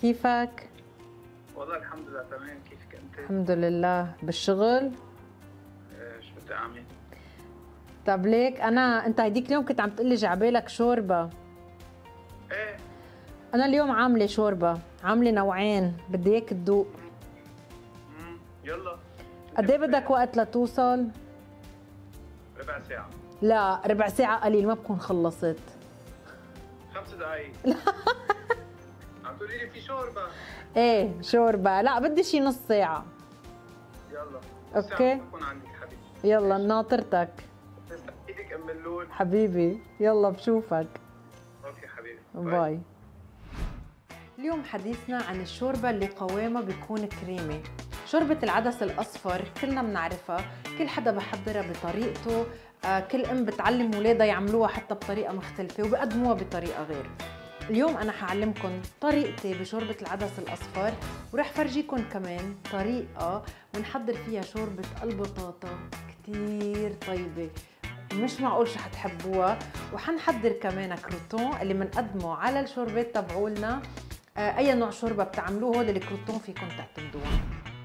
كيفك؟ والله الحمد لله تمام. كيفك انت؟ الحمد لله. بالشغل؟ شو بدي اعمل؟ طب ليك انت هديك اليوم كنت عم تقلي جعبالك شوربه. ايه انا اليوم عامله شوربه، عامله نوعين، بدي اياك تذوق. يلا. قد ايه بدك وقت لتوصل؟ ربع ساعة. لا ربع ساعه قليل، ما بكون خلصت. 5 دقايق. عم تقولي لي في شوربة؟ ايه شوربه، لا بدي شي نص ساعه. يلا. اوكي بكون عندك حبيبي. يلا ناطرتك. تسلم ايدك ام اللون. حبيبي يلا بشوفك. اوكي حبيبي باي. اليوم حديثنا عن الشوربة اللي قوامها بيكون كريمي. شوربة العدس الأصفر كلنا بنعرفها، كل حدا بحضرها بطريقته، كل أم بتعلم ولادها يعملوها حتى بطريقة مختلفة وبقدموها بطريقة غير. اليوم أنا حعلمكن طريقتي بشوربة العدس الأصفر، ورح فرجيكن كمان طريقة بنحضر فيها شوربة البطاطا كتير طيبة، مش معقول شو حتحبوها. وحنحضر كمان كروتون اللي بنقدمه على الشوربات تبعولنا. اي نوع شوربه بتعملوه هول الكروتون فيكم تعتمدوها.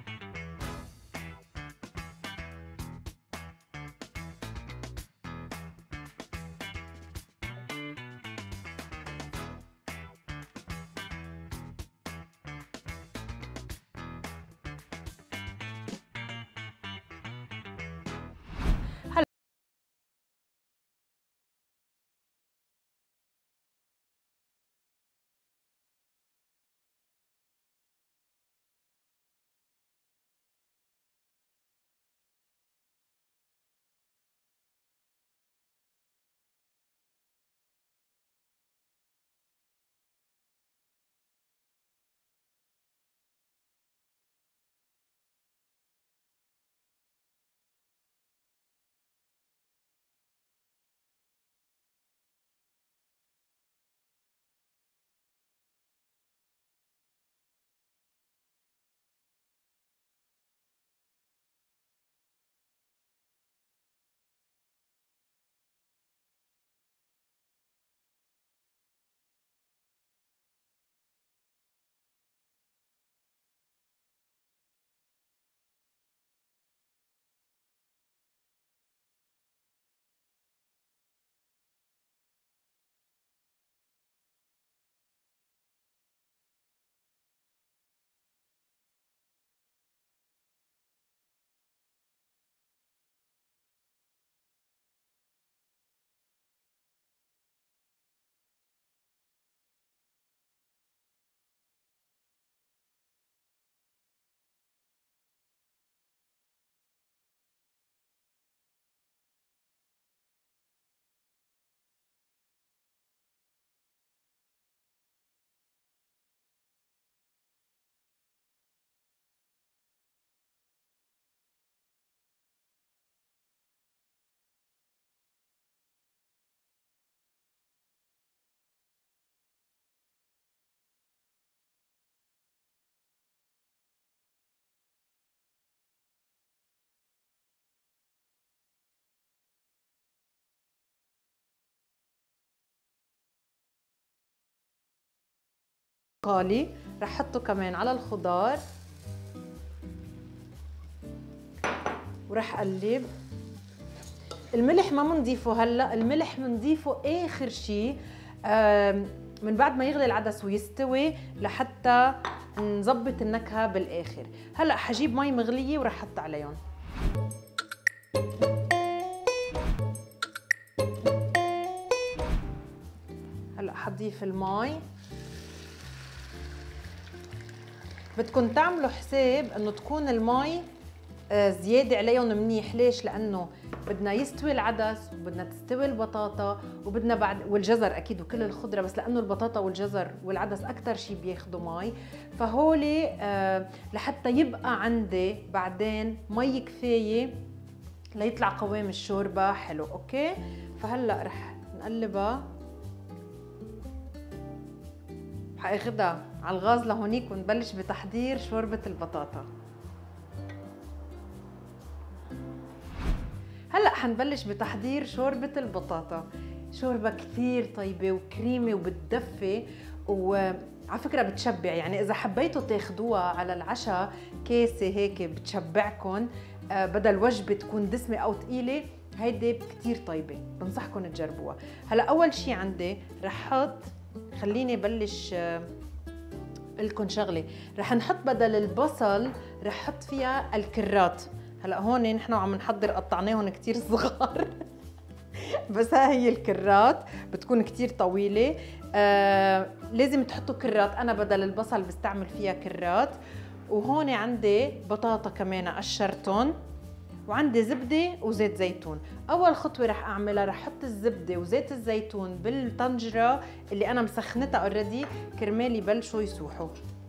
قالي رح حطه كمان على الخضار ورح قلب. الملح ما منضيفه هلا، الملح منضيفه اخر شيء من بعد ما يغلي العدس ويستوي لحتى نظبط النكهه بالاخر. هلا حجيب مي مغليه ورح احط عليهم. هلا حضيف المي. بدكم تعملوا حساب انه تكون المي زياده عليهم منيح. ليش؟ لانه بدنا يستوي العدس وبدنا تستوي البطاطا وبدنا بعد والجزر اكيد وكل الخضره، بس لانه البطاطا والجزر والعدس اكثر شيء بياخذوا مي، فهولي لحتى يبقى عندي بعدين مي كفايه ليطلع قوام الشوربه حلو. اوكي، فهلا رح نقلبها، حاخدها على الغاز لهونيك ونبلش بتحضير شوربه البطاطا. هلا حنبلش بتحضير شوربه البطاطا. شوربه كثير طيبه وكريمه وبتدفي، وعلى على فكرة بتشبع، يعني إذا حبيتوا تاخدوها على العشاء كاسة هيك بتشبعكم، بدل وجبة تكون دسمة أو ثقيلة، هيدي كتير طيبة، بنصحكم تجربوها. هلا أول شي عندي رح حط، خليني بلش لكم شغلة، رح نحط بدل البصل رح حط فيها الكرات. هلا هون نحن عم نحضر قطعناهم كتير صغار بس ها هي الكرات بتكون كتير طويلة. لازم تحطوا كرات، أنا بدل البصل بستعمل فيها كرات. وهون عندي بطاطا كمان قشرتهم، وعندي زبدة وزيت زيتون. أول خطوة رح أعملها رح أحط الزبدة وزيت الزيتون بالطنجرة اللي أنا مسخنتها اوريدي كرمال يبلشوا يسوحوا.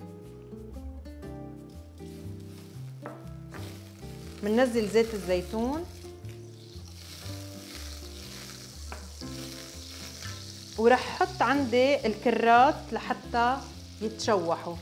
بننزل زيت الزيتون ورح احط عندي الكرات لحتى يتشوحوا.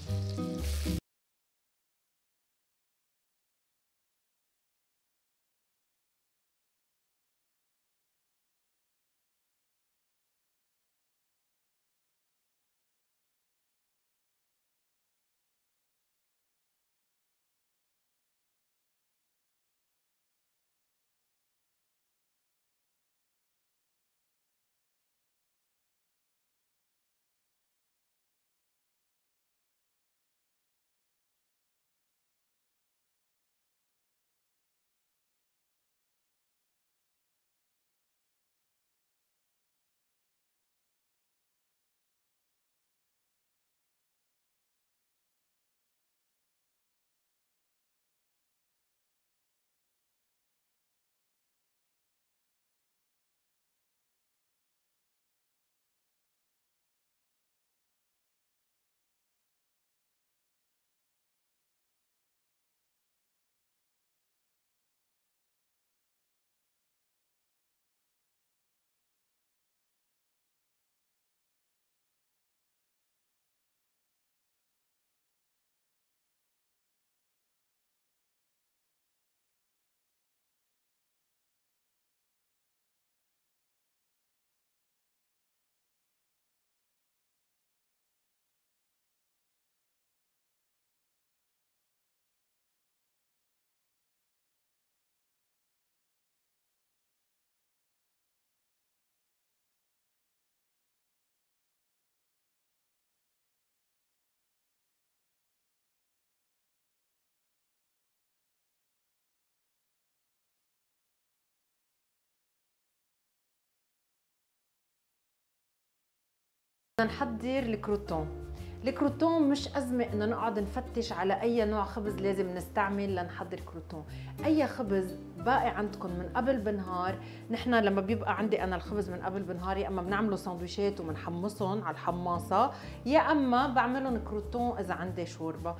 بدنا نحضر الكروتون. الكروتون مش أزمة إنه نقعد نفتش على أي نوع خبز لازم نستعمل لنحضر كروتون. أي خبز باقي عندكم من قبل بنهار، نحن لما بيبقى عندي أنا الخبز من قبل بنهار، يا أما بنعمله سندويشات وبنحمصهم على الحماصة، يا أما بعملهم كروتون إذا عندي شوربة.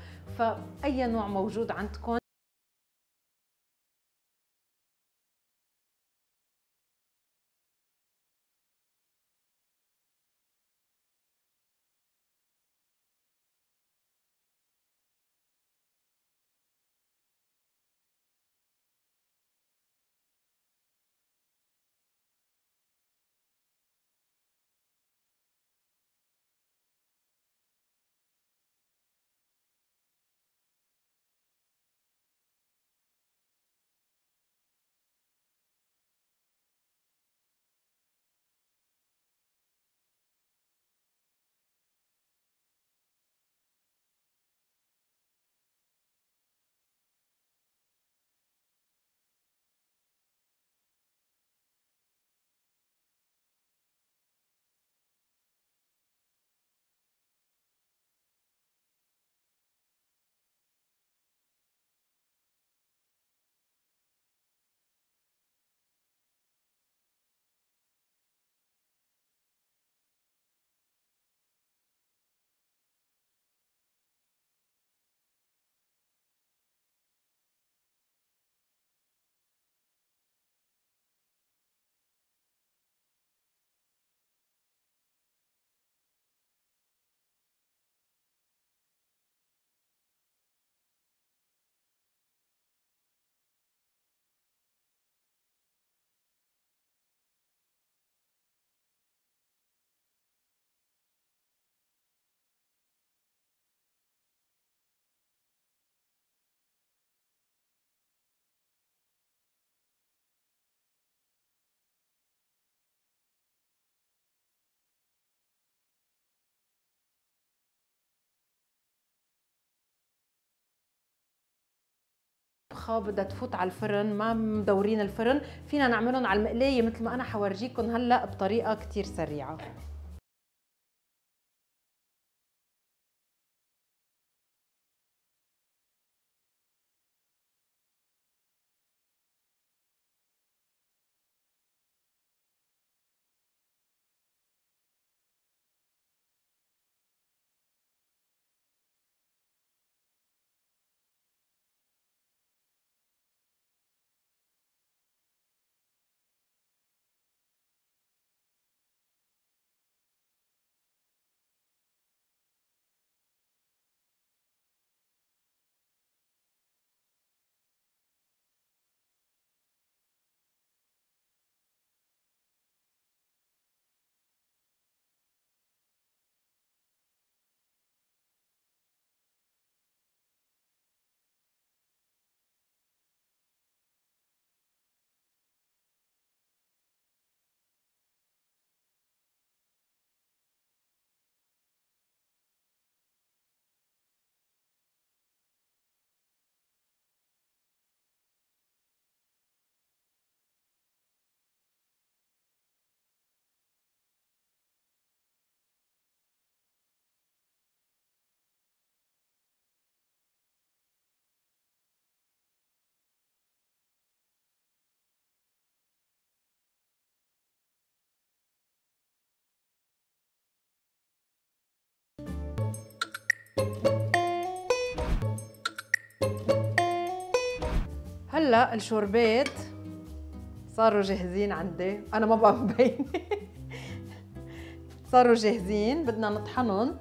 فأي نوع موجود عندكم طبخه بدها تفوت على الفرن، ما مدورين الفرن، فينا نعملهم على المقلايه مثل ما انا حورجيكم هلا بطريقه كتير سريعه. هلا الشوربات صاروا جاهزين عندي، انا ما بقى مبينه. صاروا جاهزين، بدنا نطحنهم.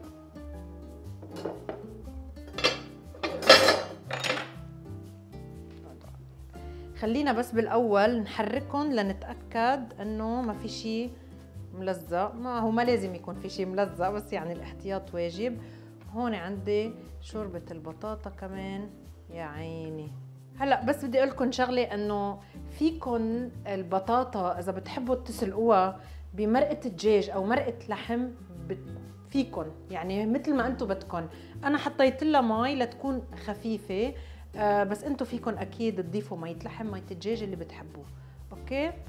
خلينا بس بالاول نحركهم لنتاكد انه ما في شيء ملزق. ما هو ما لازم يكون في شيء ملزق، بس يعني الاحتياط واجب. هون عندي شوربة البطاطا كمان، يا عيني. هلا بس بدي اقول لكم شغله، انه فيكم البطاطا اذا بتحبوا تسلقوها بمرقه دجاج او مرقه لحم، فيكم يعني مثل ما انتم بدكم. انا حطيت لها مي لتكون خفيفه، بس انتم فيكم اكيد تضيفوا ميه لحم، ميه الدجاج اللي بتحبوه. اوكي.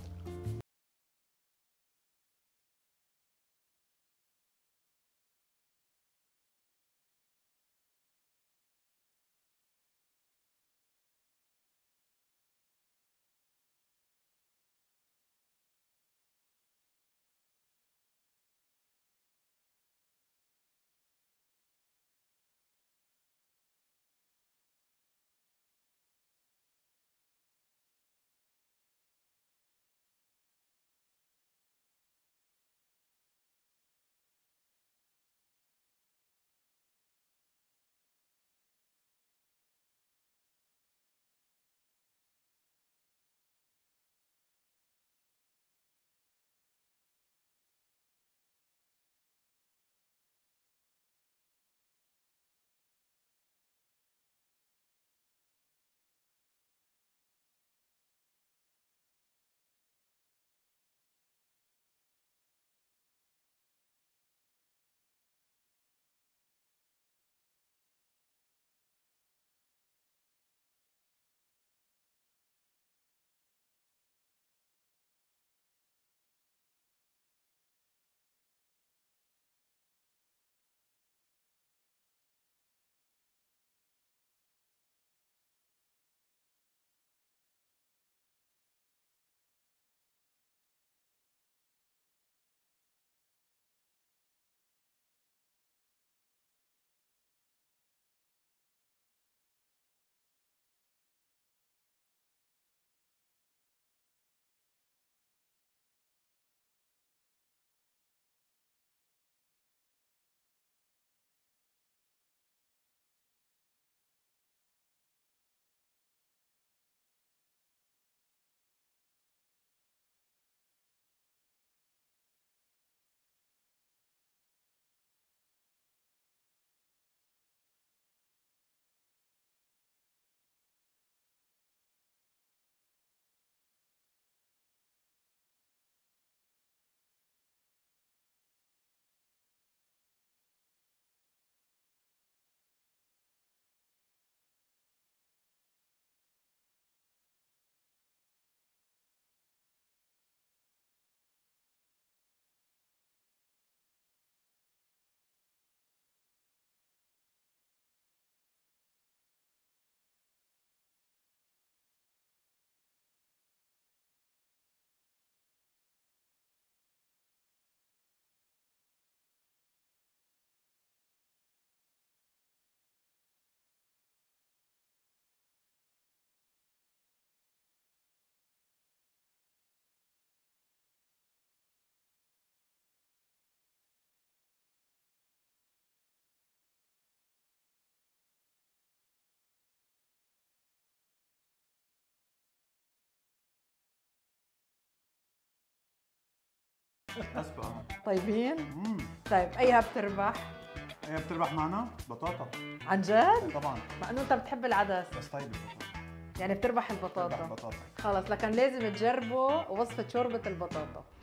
اسبق. طيبين؟ طيب ايها بتربح؟ هي بتربح معنا بطاطا. عن جد؟ طبعا. مع انه انت بتحب العدس بس طيب البطاطا. يعني بتربح البطاطا. بتربح بطاطا. خلص لكن لازم تجربوا وصفة شوربة البطاطا.